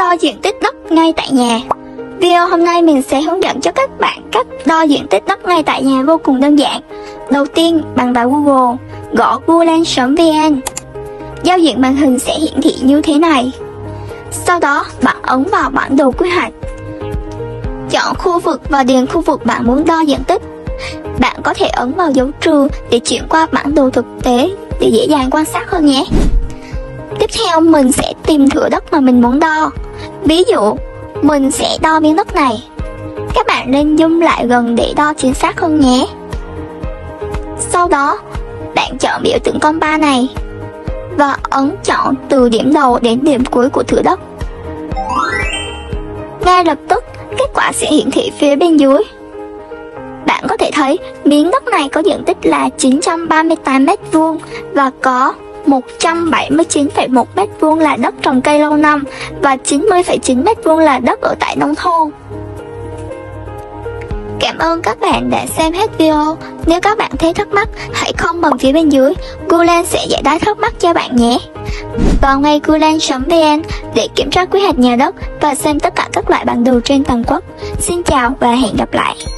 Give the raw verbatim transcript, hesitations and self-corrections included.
Đo diện tích đất ngay tại nhà. Video hôm nay mình sẽ hướng dẫn cho các bạn cách đo diện tích đất ngay tại nhà vô cùng đơn giản. Đầu tiên, bạn vào Google, gõ google chấm vn. Giao diện màn hình sẽ hiển thị như thế này. Sau đó, bạn ấn vào bản đồ quy hoạch. Chọn khu vực và điền khu vực bạn muốn đo diện tích. Bạn có thể ấn vào dấu trừ để chuyển qua bản đồ thực tế để dễ dàng quan sát hơn nhé. Tiếp theo mình sẽ tìm thửa đất mà mình muốn đo. Ví dụ, mình sẽ đo miếng đất này. Các bạn nên zoom lại gần để đo chính xác hơn nhé. Sau đó, bạn chọn biểu tượng compa này và ấn chọn từ điểm đầu đến điểm cuối của thửa đất. Ngay lập tức, kết quả sẽ hiển thị phía bên dưới. Bạn có thể thấy miếng đất này có diện tích là chín trăm ba mươi tám mét vuông và có một trăm bảy mươi chín phẩy một mét vuông là đất trồng cây lâu năm và chín mươi phẩy chín mét vuông là đất ở tại nông thôn. Cảm ơn các bạn đã xem hết video. Nếu các bạn thấy thắc mắc, hãy comment phía bên dưới. Google sẽ giải đáp thắc mắc cho bạn nhé. Vào ngay google chấm vn để kiểm tra quy hoạch nhà đất và xem tất cả các loại bản đồ trên toàn quốc. Xin chào và hẹn gặp lại.